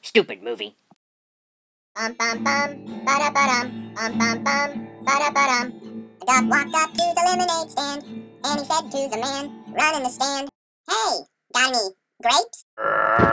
Stupid movie. Bum bum bum, ba da ba dum, bum bum bum, ba da ba dum. A duck walked up to the lemonade stand, and he said to the man running the stand, "Hey, got any grapes?"